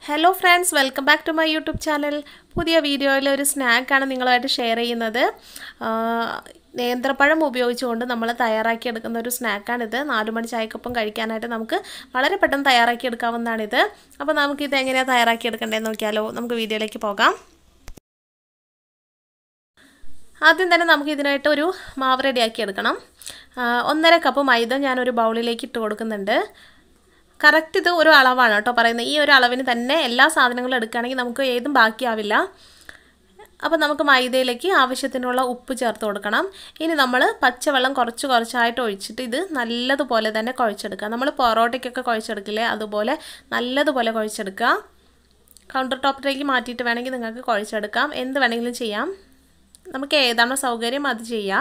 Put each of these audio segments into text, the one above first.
Hello friends, welcome back to my YouTube channel. പുതിയ വീഡിയോയിൽ ഒരു സ്നാക്ക് ആണ് നിങ്ങളുമായിട്ട് ഷെയർ ചെയ്യുന്നത്. നേന്ത്രപ്പഴം ഉപയോഗിച്ചുകൊണ്ട് നമ്മൾ തയ്യാറാക്കി എടുക്കുന്ന ഒരു സ്നാക്ക് ആണ് ഇത്. 4 മണി ചായക്കൊപ്പം കഴിക്കാനായിട്ട് നമുക്ക് വളരെ പെട്ടെന്ന് തയ്യാറാക്കി എടുക്കാവുന്നതാണ് ഇത്. അപ്പോൾ നമുക്ക് ഇത് എങ്ങനെയാണ് തയ്യാറാക്കി എടുക്കേണ്ടതെന്ന് നോക്കിയാലോ. നമുക്ക് വീഡിയോയിലേക്ക് പോകാം. ആദ്യം തന്നെ നമുക്ക് ഇതിനായിട്ട് ഒരു മാവ് റെഡിയാക്കി എടുക്കണം. 1.5 കപ്പ് മൈദ ഞാൻ ഒരു ബൗളിലേക്ക് ഇട്ട് കൊടുക്കുന്നുണ്ട്. കറക്റ്റ് ഇത് ഒരു അളവാണ് കേട്ടോ പറയുന്നത്. ഈ ഒരു അളവിന് തന്നെ എല്ലാ സാധനങ്ങളും എടുക്കുകയാണെങ്കിൽ നമുക്ക് ഏതും ബാക്കിയാവില്ല. അപ്പോൾ നമുക്ക് മൈദയിലേക്ക് ആവശ്യത്തിനുള്ള ഉപ്പ് ചേർത്ത് കൊടുക്കണം. ഇനി നമ്മൾ പച്ചവെള്ളം കുറച്ചായിട്ട് ഒഴിച്ചിട്ട് ഇത് നല്ലതുപോലെ തന്നെ കുഴച്ചെടുക്കുക. നമ്മൾ പൊറോട്ടയ്ക്കൊക്കെ കുഴച്ചെടുക്കില്ലേ, അതുപോലെ നല്ലതുപോലെ കുഴച്ചെടുക്കുക. കൗണ്ടർ ടോപ്പിലേക്ക് മാറ്റിയിട്ട് വേണമെങ്കിൽ നിങ്ങൾക്ക് കുഴച്ചെടുക്കാം. എന്ത് വേണമെങ്കിലും ചെയ്യാം. നമുക്ക് ഏതാണോ സൗകര്യം അത് ചെയ്യാം.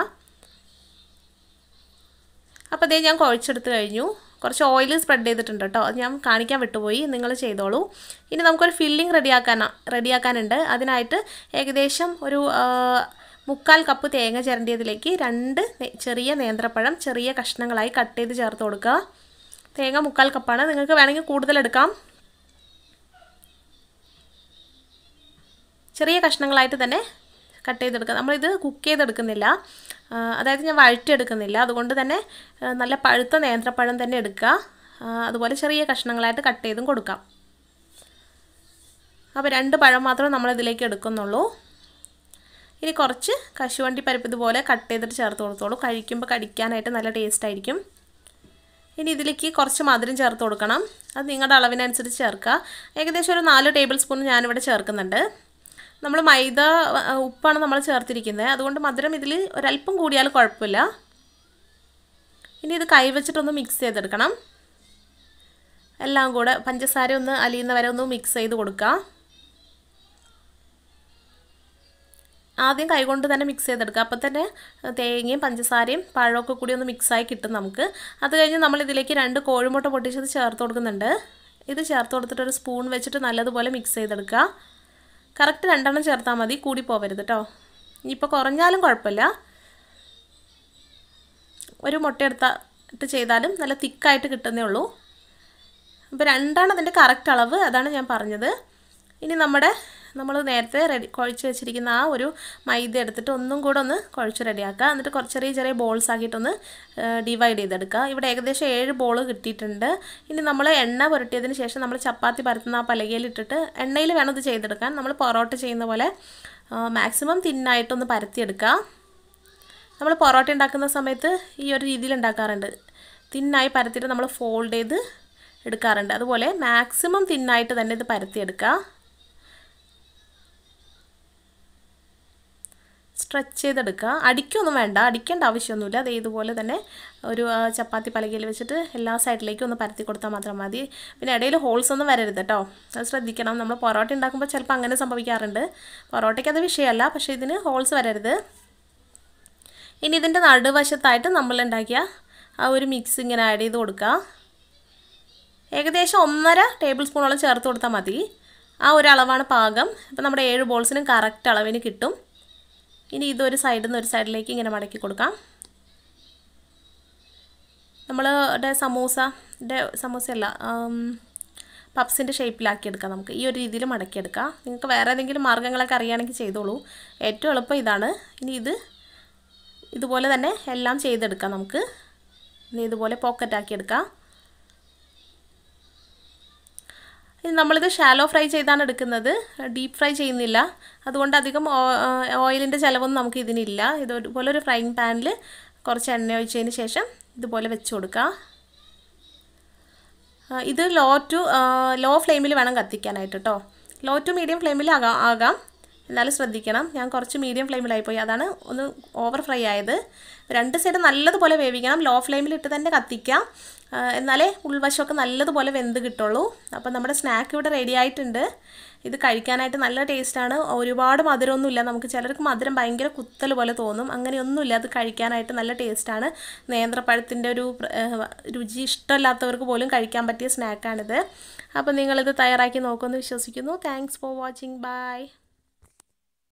അപ്പോൾ ഇതേ ഞാൻ കുഴച്ചെടുത്ത് കഴിഞ്ഞു. കുറച്ച് ഓയിൽ സ്പ്രെഡ് ചെയ്തിട്ടുണ്ട് കേട്ടോ, അത് ഞാൻ കാണിക്കാൻ വിട്ടുപോയി, നിങ്ങൾ ചെയ്തോളൂ. ഇനി നമുക്കൊരു ഫില്ലിംഗ് റെഡിയാക്കാനുണ്ട്. അതിനായിട്ട് ഏകദേശം ഒരു 3/4 കപ്പ് തേങ്ങ ചിരണ്ടിയതിലേക്ക് 2 ചെറിയ നേന്ത്രപ്പഴം ചെറിയ കഷ്ണങ്ങളായി കട്ട് ചെയ്ത് ചേർത്ത് കൊടുക്കുക. തേങ്ങ 3/4 കപ്പാണ്, നിങ്ങൾക്ക് വേണമെങ്കിൽ കൂടുതലെടുക്കാം. ചെറിയ കഷ്ണങ്ങളായിട്ട് തന്നെ കട്ട് ചെയ്തെടുക്കുക. നമ്മളിത് കുക്ക് ചെയ്തെടുക്കുന്നില്ല, അതായത് ഞാൻ വഴറ്റിയെടുക്കുന്നില്ല. അതുകൊണ്ട് തന്നെ നല്ല പഴുത്ത നേന്ത്രപ്പഴം തന്നെ എടുക്കുക. അതുപോലെ ചെറിയ കഷ്ണങ്ങളായിട്ട് കട്ട് ചെയ്തും കൊടുക്കാം. അപ്പോൾ 2 പഴം മാത്രമേ നമ്മളിതിലേക്ക് എടുക്കുന്നുള്ളൂ. ഇനി കുറച്ച് കശുവണ്ടി പരിപ്പ് ഇതുപോലെ കട്ട് ചെയ്തിട്ട് ചേർത്ത് കൊടുത്തോളൂ. കഴിക്കുമ്പോൾ കടിക്കാനായിട്ട് നല്ല ടേസ്റ്റ് ആയിരിക്കും. ഇനി ഇതിലേക്ക് കുറച്ച് മധുരം ചേർത്ത് കൊടുക്കണം. അത് നിങ്ങളുടെ അളവിനനുസരിച്ച് ചേർക്കുക. ഏകദേശം ഒരു 4 ടേബിൾ സ്പൂൺ ഞാനിവിടെ ചേർക്കുന്നുണ്ട്. നമ്മൾ മൈദ ഉപ്പാണ് നമ്മൾ ചേർത്തിരിക്കുന്നത്, അതുകൊണ്ട് മധുരം ഇതിൽ ഒരല്പം കൂടിയാൽ കുഴപ്പമില്ല. ഇനി ഇത് കൈവച്ചിട്ടൊന്ന് മിക്സ് ചെയ്തെടുക്കണം. എല്ലാം കൂടെ പഞ്ചസാര ഒന്ന് അലിയുന്ന വരെ ഒന്ന് മിക്സ് ചെയ്ത് കൊടുക്കുക. ആദ്യം കൈകൊണ്ട് തന്നെ മിക്സ് ചെയ്തെടുക്കുക. അപ്പോൾ തന്നെ തേങ്ങയും പഞ്ചസാരയും പഴമൊക്കെ കൂടി ഒന്ന് മിക്സായി കിട്ടും നമുക്ക്. അത് കഴിഞ്ഞ് നമ്മൾ ഇതിലേക്ക് 2 കോഴിമുട്ട പൊട്ടിച്ചത് ചേർത്ത് കൊടുക്കുന്നുണ്ട്. ഇത് ചേർത്ത് കൊടുത്തിട്ട് ഒരു സ്പൂൺ വെച്ചിട്ട് നല്ലതുപോലെ മിക്സ് ചെയ്തെടുക്കുക. കറക്റ്റ് 2 എണ്ണം ചേർത്താൽ മതി, കൂടി പോവരുത് കേട്ടോ. ഇനിയിപ്പോൾ കുറഞ്ഞാലും കുഴപ്പമില്ല. ഒരു മുട്ട എടുത്തിട്ട് ചെയ്താലും നല്ല തിക്കായിട്ട് കിട്ടുന്നേ ഉള്ളൂ. അപ്പോൾ 2 ആണ് അതിൻ്റെ കറക്റ്റ് അളവ്, അതാണ് ഞാൻ പറഞ്ഞത്. ഇനി നമ്മൾ നേരത്തെ കുഴച്ച് വെച്ചിരിക്കുന്ന ആ ഒരു മൈദ എടുത്തിട്ട് ഒന്നും കൂടെ ഒന്ന് കുഴച്ച് റെഡിയാക്കുക. എന്നിട്ട് ചെറിയ ബോൾസ് ആക്കിയിട്ടൊന്ന് ഡിവൈഡ് ചെയ്തെടുക്കുക. ഇവിടെ ഏകദേശം 7 ബോൾ കിട്ടിയിട്ടുണ്ട്. ഇനി നമ്മൾ എണ്ണ പുരട്ടിയതിന് ശേഷം നമ്മൾ ചപ്പാത്തി പരത്തുന്ന ആ പലകയിൽ ഇട്ടിട്ട് എണ്ണയിൽ വേണം ഇത് ചെയ്തെടുക്കാൻ. നമ്മൾ പൊറോട്ട ചെയ്യുന്ന പോലെ മാക്സിമം തിന്നായിട്ടൊന്ന് പരത്തിയെടുക്കുക. നമ്മൾ പൊറോട്ട ഉണ്ടാക്കുന്ന സമയത്ത് ഈ ഒരു രീതിയിൽ ഉണ്ടാക്കാറുണ്ട്. തിന്നായി പരത്തിയിട്ട് നമ്മൾ ഫോൾഡ് ചെയ്ത് എടുക്കാറുണ്ട്. അതുപോലെ മാക്സിമം തിന്നായിട്ട് തന്നെ ഇത് പരത്തിയെടുക്കുക. സ്ട്രെച്ച് ചെയ്തെടുക്കുക. അടിക്കൊന്നും വേണ്ട, അടിക്കേണ്ട ആവശ്യമൊന്നുമില്ല. അത് ഇതുപോലെ തന്നെ ഒരു ചപ്പാത്തി പലകയിൽ വെച്ചിട്ട് എല്ലാ സൈഡിലേക്കും ഒന്ന് പരത്തി കൊടുത്താൽ മാത്രം മതി. പിന്നെ ഇടയിൽ ഹോൾസ് ഒന്നും വരരുത് കേട്ടോ, അത് ശ്രദ്ധിക്കണം. നമ്മൾ പൊറോട്ട ഉണ്ടാക്കുമ്പോൾ ചിലപ്പോൾ അങ്ങനെ സംഭവിക്കാറുണ്ട്. പൊറോട്ടയ്ക്ക് അത് വിഷയമല്ല, പക്ഷേ ഇതിന് ഹോൾസ് വരരുത്. ഇനി ഇതിൻ്റെ നടുവശത്തായിട്ട് നമ്മൾ ഉണ്ടാക്കിയ ആ ഒരു മിക്സ് ഇങ്ങനെ ആഡ് ചെയ്ത് കൊടുക്കുക. ഏകദേശം 1.5 ടേബിൾ സ്പൂണോളം ചേർത്ത് കൊടുത്താൽ മതി. ആ ഒരു അളവാണ് പാകം. അപ്പോൾ നമ്മുടെ 7 ബോൾസിനും കറക്റ്റ് അളവിന് കിട്ടും. ഇനി ഇതൊരു സൈഡിൽ നിന്ന് ഒരു സൈഡിലേക്ക് ഇങ്ങനെ മടക്കി കൊടുക്കാം. നമ്മളുടെ സമൂസയല്ല, പപ്സിൻ്റെ ഷേപ്പിലാക്കിയെടുക്കാം. നമുക്ക് ഈ ഒരു രീതിയിൽ മടക്കിയെടുക്കാം. നിങ്ങൾക്ക് വേറെ ഏതെങ്കിലും മാർഗ്ഗങ്ങളൊക്കെ അറിയുകയാണെങ്കിൽ ചെയ്തോളൂ. ഏറ്റവും എളുപ്പം ഇതാണ്. ഇനി ഇതുപോലെ തന്നെ എല്ലാം ചെയ്തെടുക്കാം. നമുക്ക് ഇനി ഇതുപോലെ പോക്കറ്റാക്കിയെടുക്കാം. നമ്മളിത് ഷാലോ ഫ്രൈ ചെയ്താണ് എടുക്കുന്നത്, ഡീപ്പ് ഫ്രൈ ചെയ്യുന്നില്ല. അതുകൊണ്ട് അധികം ഓയിലിൻ്റെ ചിലവൊന്നും നമുക്ക് ഇതിനില്ല. ഇതുപോലെ ഒരു ഫ്രൈയിങ് പാനിൽ കുറച്ച് എണ്ണ ഒഴിച്ചതിന് ശേഷം ഇതുപോലെ വെച്ച് കൊടുക്കുക. ഇത് ലോ ഫ്ലെയിമിൽ വേണം കത്തിക്കാനായിട്ട് കേട്ടോ. ലോ ടു മീഡിയം ഫ്ലെയിമിൽ ആകാം, എന്നാലും ശ്രദ്ധിക്കണം. ഞാൻ കുറച്ച് മീഡിയം ഫ്ലെയിമിലായിപ്പോയി, അതാണ് ഒന്ന് ഓവർ ഫ്രൈ ആയത്. 2 സൈഡ് നല്ലതുപോലെ വേവിക്കണം. ലോ ഫ്ലെയിമിലിട്ട് തന്നെ കത്തിക്കാം, എന്നാലേ ഉൾവശമൊക്കെ നല്ലതുപോലെ വെന്ത് കിട്ടുള്ളൂ. അപ്പോൾ നമ്മുടെ സ്നാക്ക് ഇവിടെ റെഡി ആയിട്ടുണ്ട്. ഇത് കഴിക്കാനായിട്ട് നല്ല ടേസ്റ്റാണ്. ഒരുപാട് മധുരമൊന്നുമില്ല. നമുക്ക് ചിലർക്ക് മധുരം ഭയങ്കര കുത്തൽ പോലെ തോന്നും, അങ്ങനെയൊന്നുമില്ല. അത് കഴിക്കാനായിട്ട് നല്ല ടേസ്റ്റാണ്. നേന്ത്രപ്പഴത്തിൻ്റെ ഒരു രുചി ഇഷ്ടമില്ലാത്തവർക്ക് പോലും കഴിക്കാൻ പറ്റിയ സ്നാക്കാണിത്. അപ്പോൾ നിങ്ങളിത് തയ്യാറാക്കി നോക്കുമെന്ന് വിശ്വസിക്കുന്നു. Thanks for watching. ബൈ.